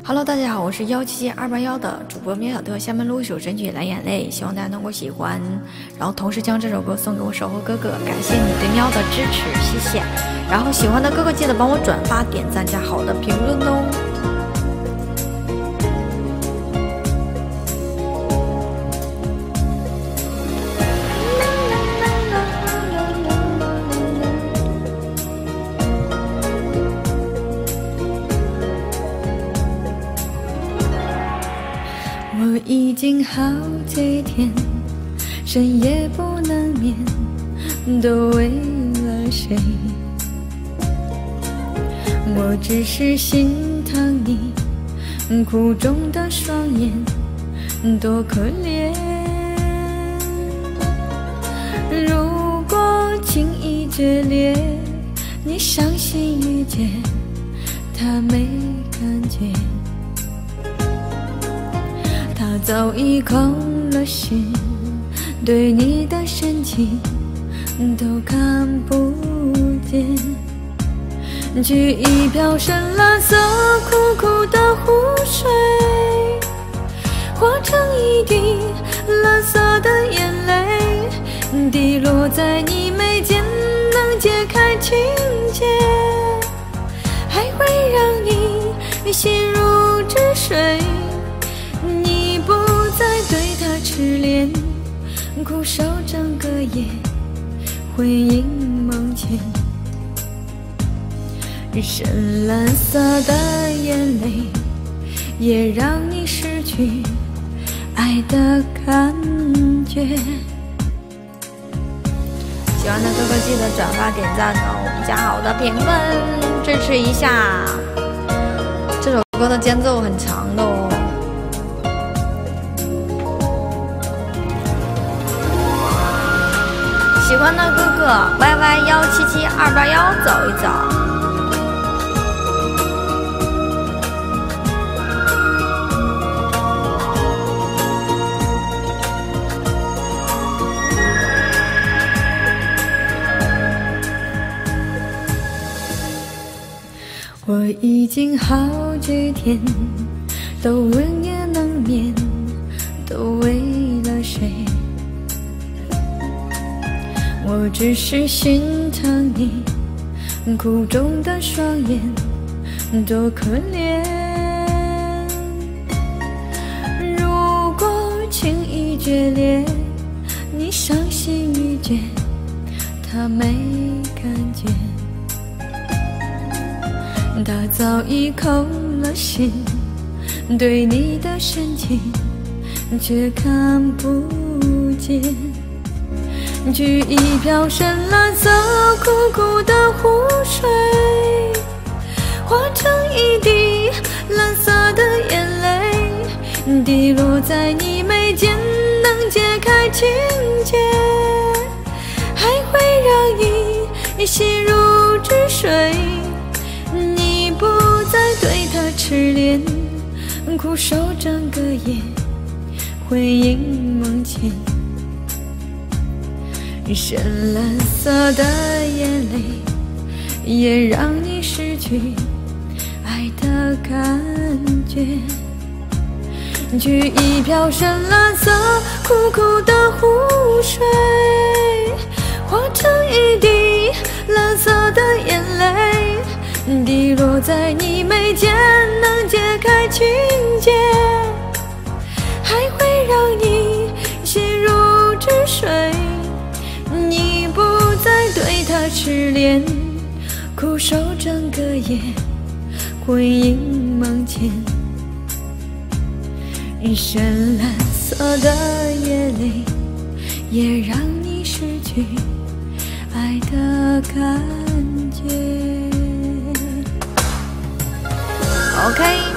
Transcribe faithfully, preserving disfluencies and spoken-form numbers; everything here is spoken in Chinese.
Hello， 大家好，我是幺七七二八幺的主播喵小特，下面录一首神曲《蓝眼泪》，希望大家能够喜欢，然后同时将这首歌送给我守候哥哥，感谢你对喵的支持，谢谢。然后喜欢的哥哥记得帮我转发、点赞加好的评论哦。我已经好几天深夜不能眠，都为了谁？我只是心疼你苦肿的双眼，多可怜。如果轻易决裂，你伤心欲绝，他没感觉。他早已空了心，对你的深情都看不见。取一瓢深蓝色苦苦的湖水，化成一滴蓝色的眼泪，滴落在你眉间，能解开情结，还会让你心如止水。你不再对他痴恋，苦守整个夜，魂萦梦牵。深蓝色的眼泪，也让你失去爱的感觉。喜欢的哥哥记得转发点赞哦，加好的评论支持一下。这首歌的间奏很长的哦。喜欢的哥哥 Y Y 幺七七二八幺走一走。我已经好几天都彻夜难眠，都为了谁？我只是心疼你苦肿的双眼，多可怜。如果轻易决裂，你伤心欲绝，他没感觉。他早已空了心，对你的深情却看不见。取一瓢深蓝色苦苦的湖水，化成一滴蓝色的眼泪，滴落在你眉间，能解开情结，还会让你心如止水。你不再对他痴恋，苦守整个夜，魂萦梦牵。深蓝色的眼泪，也让你失去爱的感觉。取一瓢深蓝色苦苦的湖水，化成一滴蓝色的眼泪，滴落在你眉间，能解开情结，还会让你心如止水。你不再对他痴恋，苦守整个夜，魂萦梦牵。深蓝色的眼泪，也让你失去爱的感觉。OK。